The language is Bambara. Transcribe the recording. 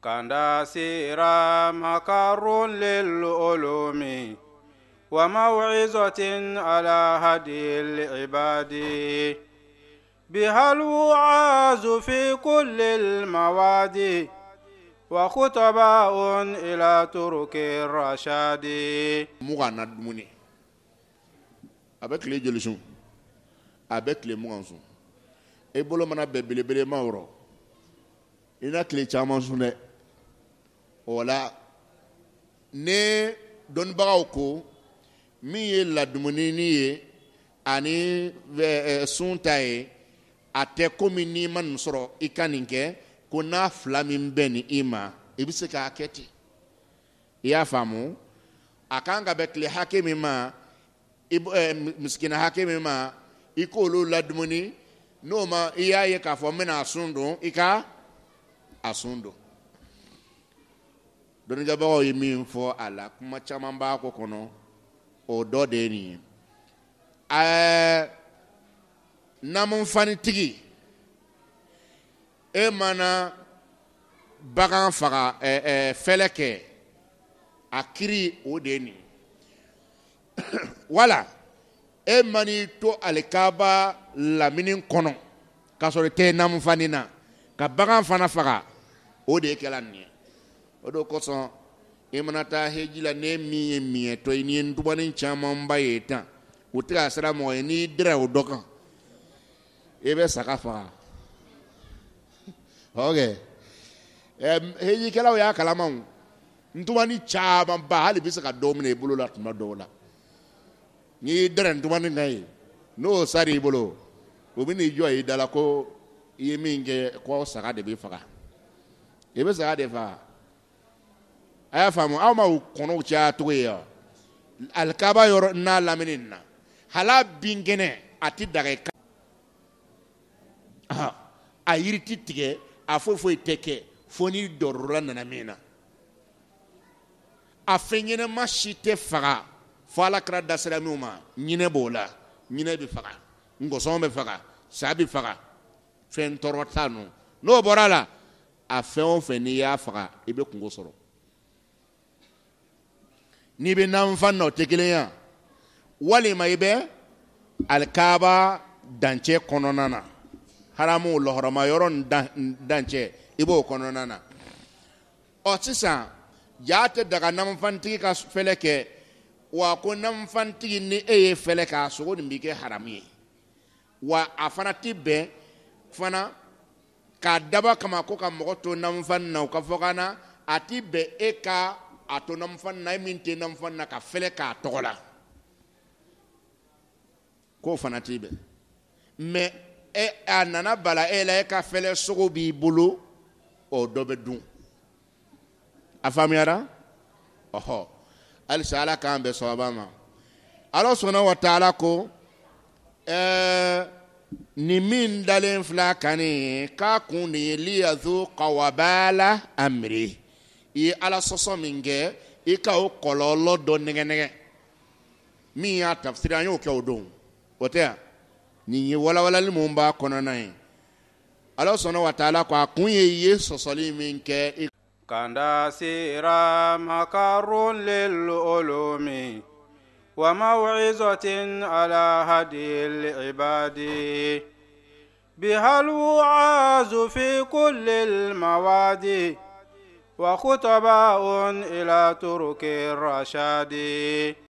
كان سيرا مكر للعلوم وموعظة على هدي العباد بها الوعاظ في كل المواد وخطباء إلى ترك الرشاد مغانا دموني avec les jolichons avec les mouansons et bolo mana bebele mauro ina kle chama sune wala ne don bagauko mi ye la dumuni ni ye ani suntaye ate komi ni man soro ikaninke ko na flamin beni ima ibise ka aketi ya famu akanga bekle hakimi ma miskina hakimi ma ikolo la dumuni no ma iya ye ka fo mena asundo ika asundo don ga bawo yimi fo ala kuma chama ba ko kono o do de ni namun fani tigi e mana bagan faga feleke akiri o de ni wala e mani to alikaba laminin kono kasore te namun fani na ka bagan fana faga o de kelan ni o do ko so e mana ta hejila ne mi to ni ndubani chama mbaye ta utra sara mo ni dra o dokan ebe sakafa okay heji kala ya kalama ndubani chama ba hali bisa ka domine bulu la tuma dola ni dra ndubani ngai no sari bulu obini joy dala ko yeminge ko saka de be faka ebe saka de fa aya famu aw ma kono cha tuya alkaba yor na laminina hala bingene ati daga a yiriti tige a foi teke foni dorura nana mina a fenyene mashite faga fala kra dasra numa nyine bola nyine bi faga ngoson be faga sabi faga fen torotano no borala a fen feni ya faga ibe kungo soro ni be nan fanno tekeleya wali maibe alkaba danche kononana haramu lohorama yoron danche ibo kononana otisa jate daga nan fanti ka feleke wa ko nan fanti ni eye feleka so ni bike harami wa afana tibbe fana ka daba kama ko ka moto nan fanna ka fogana atibe eka atonam fanna minti nam fanna ka feleka togola ko fana tibe me anana bala ela ka fele sogo bi bulu o dobe dun afamiara oho al sala kan be sobama Allah subhanahu wa ta'ala ko ni min dalen fla kani ka kuni li yazu qawabala amri i ala soso minge i ka o kololo do nege mi ya tafsira yo ke odon otea ni wala limumba kono nai Allah subhanahu wa ta'ala ko akunye ye sosoli minke كان سيرا مكر للعلوم وموعظة على هدي العباد بها الوعاظ في كل المواد وخطباء إلى ترك الرشاد